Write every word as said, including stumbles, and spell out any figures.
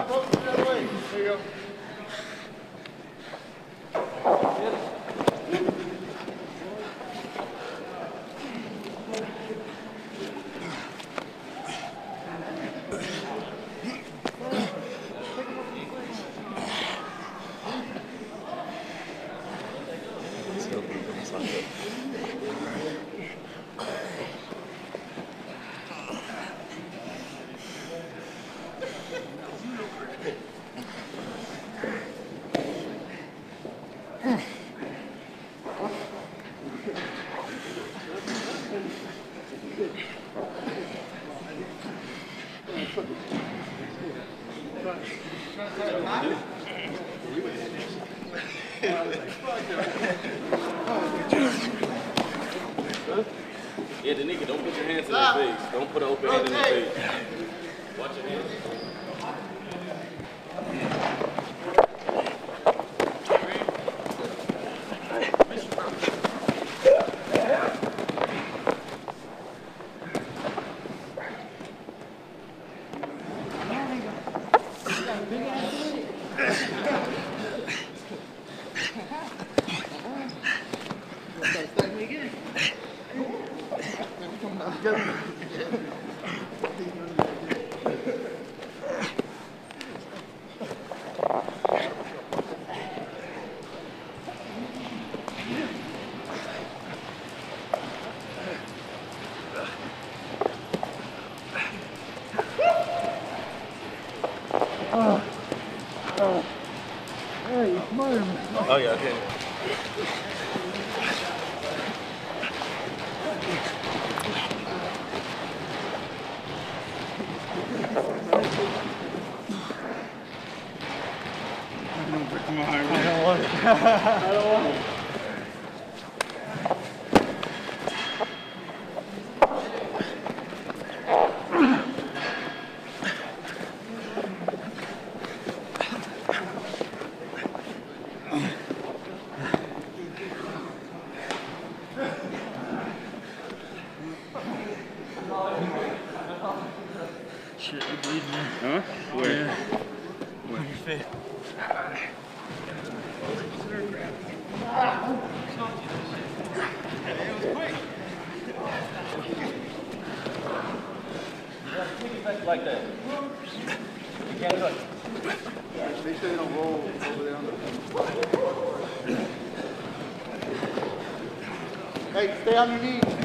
focus the other way. There you go. Yeah, the nigga, don't put your hands in their face. Don't put an open hand in their face. Watch your hands. Oh, oh. Hey, you smarter than me. Oh yeah, okay. Don't break my arm. I don't want it. I don't want it. Shit, you bleeding there. Huh? Where? Yeah. Where? Your face. Take it back like that. You can't touch it. Make sure you don't roll over there on the... Hey, stay on your knees.